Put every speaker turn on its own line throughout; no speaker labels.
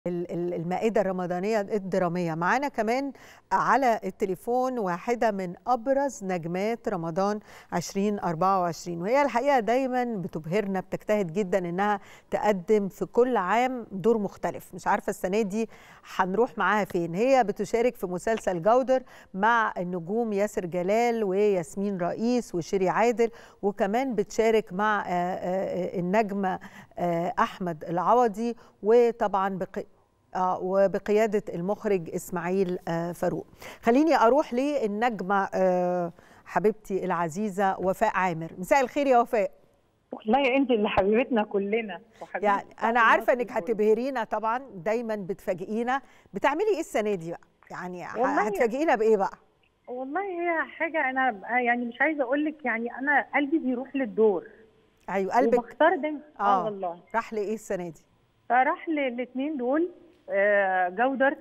المائدة الرمضانية الدرامية. معانا كمان على التليفون واحدة من أبرز نجمات رمضان 2024، وهي الحقيقة دايما بتبهرنا، بتجتهد جدا إنها تقدم في كل عام دور مختلف. مش عارفة السنة دي هنروح معاها فين. هي بتشارك في مسلسل جودر مع النجوم ياسر جلال وياسمين رئيس وشيري عادل، وكمان بتشارك مع النجم أحمد العوضي، وطبعا وبقيادة المخرج إسماعيل فاروق. خليني أروح للنجمة حبيبتي العزيزة وفاء عامر. مساء الخير يا وفاء.
والله انت اللي حبيبتنا كلنا
يعني أنا عارفة إنك هتبهرينا طبعا، دايما بتفاجئينا. بتعملي إيه السنة دي بقى؟ يعني هتفاجئينا بإيه بقى؟
والله هي حاجة أنا يعني مش عايزة أقول لك، يعني أنا قلبي بيروح للدور.
أيوه قلبك.
وبختار دايما والله.
راح لإيه السنة دي؟
فراح للاثنين دول، جودر،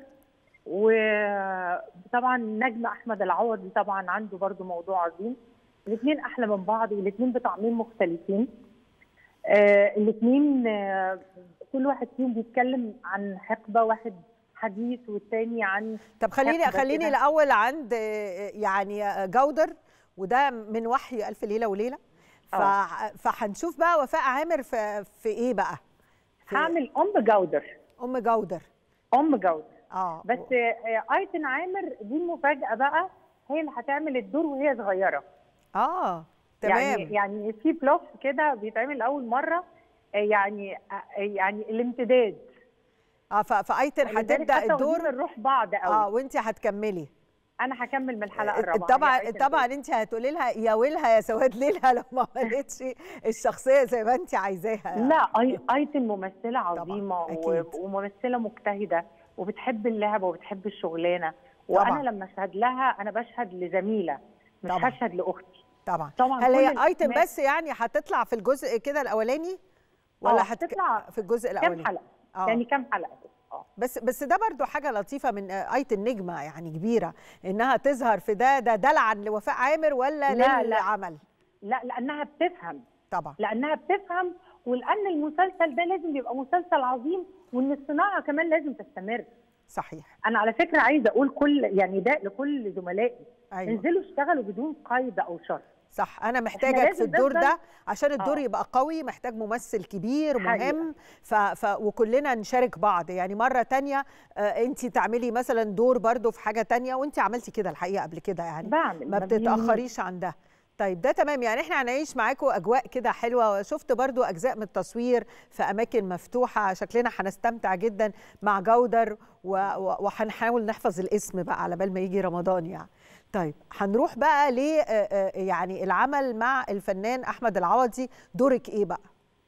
وطبعا نجم احمد العوضي طبعا عنده برضو موضوع عظيم. الاثنين احلى من بعض، والاثنين بطعمين مختلفين. الاثنين كل واحد فيهم بيتكلم عن حقبه، واحد حديث والثاني عن
طب خليني الاول عند يعني جودر، وده من وحي الف ليله وليله. فهنشوف بقى وفاء عامر في ايه بقى؟
هعمل ام جودر. بس ايتن عامر دي المفاجاه بقى، هي اللي هتعمل الدور وهي صغيره.
تمام.
يعني في بلوف كده بيتعمل لاول مره، يعني الامتداد.
فايتن هتبدا الدور
نروح بعض قوي.
وانت هتكملي.
انا هكمل من الحلقه الرابعه.
طبعا انت هتقولي لها يا ويلها يا سواد ليلها لو ما عملتش الشخصيه زي ما انت عايزاها.
لا، ايتن ممثله عظيمه وممثله مجتهده وبتحب اللعبه وبتحب الشغلانه. وانا لما اشهد لها انا بشهد لزميله، مش هشهد لاختي.
طبعا هل هي ايتن بس يعني هتطلع في الجزء كده الاولاني ولا
هتطلع
في الجزء الاولاني؟
كام حلقه؟ يعني كام حلقه؟
بس ده برضو حاجه لطيفه من ايتن، نجمه يعني كبيره، انها تظهر في ده دلعا لوفاء عامر ولا للعمل؟
لا، لانها بتفهم.
طبعا
لانها بتفهم، ولان المسلسل ده لازم يبقى مسلسل عظيم، وان الصناعه كمان لازم تستمر.
صحيح.
انا على فكره عايزه اقول يعني ده لكل زملائي. انزلوا اشتغلوا بدون قيد او شرط.
صح، انا محتاجك في الدور ده عشان الدور يبقى قوي، محتاج ممثل كبير مهم. وكلنا نشارك بعض. يعني مره تانية انت تعملي مثلا دور برضو في حاجه تانية، وانت عملتي كده الحقيقه قبل كده، يعني ما بتتاخريش عن ده. طيب ده تمام. يعني احنا هنعيش معاكم اجواء كده حلوه. شفت برضو اجزاء من التصوير في اماكن مفتوحه، شكلنا هنستمتع جدا مع جودر، وهنحاول نحفظ الاسم بقى على بال ما يجي رمضان يعني. طيب هنروح بقى ل يعني العمل مع الفنان احمد العوضي. دورك ايه بقى؟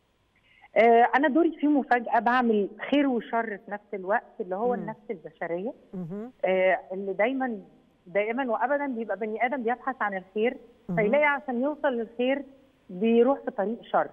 انا دوري فيه مفاجاه، بعمل خير وشر في نفس الوقت، اللي هو النفس البشريه. اللي دائما وابدا بيبقى بني ادم بيبحث عن الخير، فيلاقي عشان يوصل للخير بيروح في طريق شر.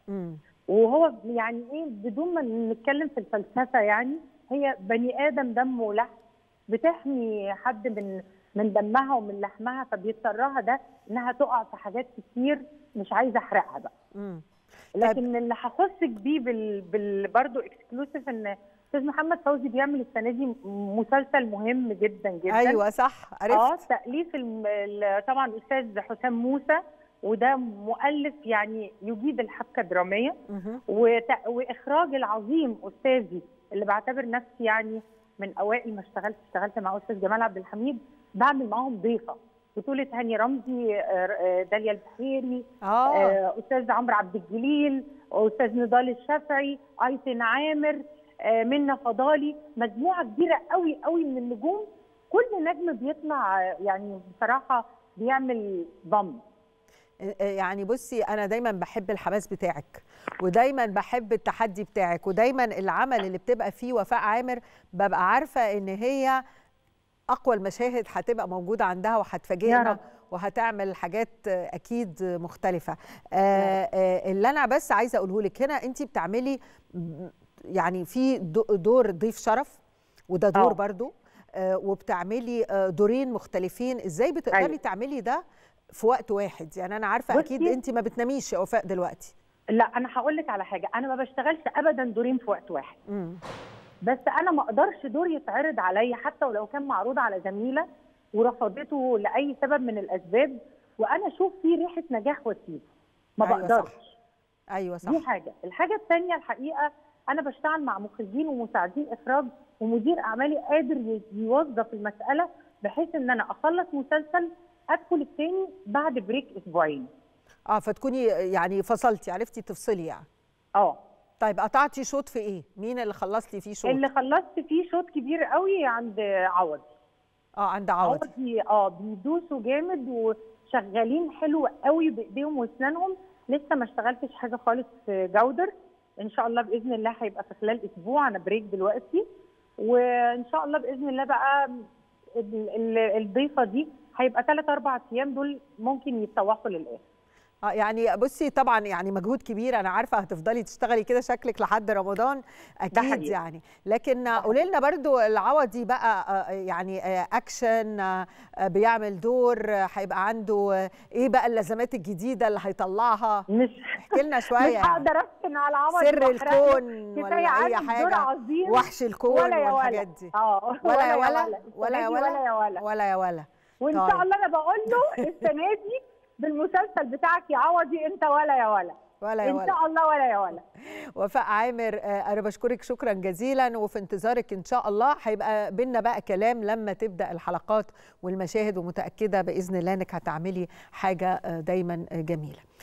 وهو يعني ايه، بدون ما نتكلم في الفلسفه، يعني هي بني ادم دمه ولحم، بتحمي حد من دمها ومن لحمها، فبيضطرها ده انها تقع في حاجات كتير مش عايزه احرقها بقى. لكن اللي هخصك بيه برضه اكسكلوسيف، ان استاذ محمد فوزي بيعمل السنه دي مسلسل مهم جدا جدا.
ايوه صح، عرفت.
تاليف طبعا الاستاذ حسام موسى، وده مؤلف يعني يجيد الحبكه الدراميه. واخراج العظيم استاذي، اللي بعتبر نفسي يعني من اوائل ما اشتغلت مع استاذ جمال عبد الحميد، بعمل معاهم ضيفه، بطوله هاني رمزي، داليا البحيري، استاذ عمرو عبد الجليل، استاذ نضال الشافعي، ايتن عامر، منى فضالي، مجموعه كبيره قوي قوي من النجوم. كل نجم بيطلع يعني بصراحه بيعمل ضم.
يعني بصي، انا دايما بحب الحماس بتاعك، ودايما بحب التحدي بتاعك، ودايما العمل اللي بتبقى فيه وفاء عامر ببقى عارفه ان هي اقوى المشاهد هتبقى موجوده عندها، وهتفاجئنا وهتعمل حاجات اكيد مختلفه. اللي انا بس عايزه اقوله لك هنا، انت بتعملي يعني في دور ضيف شرف، وده دور برضو، وبتعملي دورين مختلفين. ازاي بتقدري تعملي ده في وقت واحد؟ يعني انا عارفه اكيد انت ما بتناميش يا وفاء دلوقتي.
لا، انا هقول لك على حاجه، انا ما بشتغلش ابدا دورين في وقت واحد. بس انا ما اقدرش دور يتعرض عليا حتى ولو كان معروض على زميله ورفضته لاي سبب من الاسباب، وانا اشوف فيه ريحه نجاح واسيبه. ما
أيوة
بقدرش.
صح. ايوه صح.
دي حاجه. الحاجه الثانيه الحقيقه انا بشتغل مع مخرجين ومساعدين اخراج ومدير اعمالي قادر يوظف المساله بحيث ان انا اخلص مسلسل ادخل الثاني بعد بريك اسبوعين.
فتكوني يعني فصلتي، عرفتي تفصلي يعني. طيب قطعتي شوط في ايه؟ مين اللي خلصتي فيه شوط؟
اللي خلصت فيه شوط كبير قوي عند عوضي.
عند عوضي.
بيدوسوا جامد وشغالين حلو قوي بايديهم واسنانهم. لسه ما اشتغلتش حاجه خالص في جودر. ان شاء الله باذن الله هيبقى في خلال اسبوع. انا بريك دلوقتي، وان شاء الله باذن الله بقى الضيفه دي هيبقى 3-4 ايام دول ممكن يتسوقوا للاخر.
يعني بصي طبعا يعني مجهود كبير، انا عارفه هتفضلي تشتغلي كده شكلك لحد رمضان اكيد يعني. لكن قولي لنا برضو العوضي بقى يعني اكشن بيعمل دور، هيبقى عنده ايه بقى اللازمات الجديده اللي هيطلعها؟ احكي لنا شويه.
مش هقدر افتن على العوضي.
سر الكون ولا اي حاجه؟ وحش الكون والحاجات دي. ولا يا ولا ولا يا ولا ولا يا ولا.
وان شاء الله انا بقول له السنه دي بالمسلسل بتاعك يا عوضي انت ولا يا ولا
ولا يا ولا
ان شاء الله ولا يا ولا.
وفاء عامر انا بشكرك شكرا جزيلا، وفي انتظارك ان شاء الله. هيبقى بينا بقى كلام لما تبدا الحلقات والمشاهد، ومتاكده باذن الله انك هتعملي حاجه دايما جميله.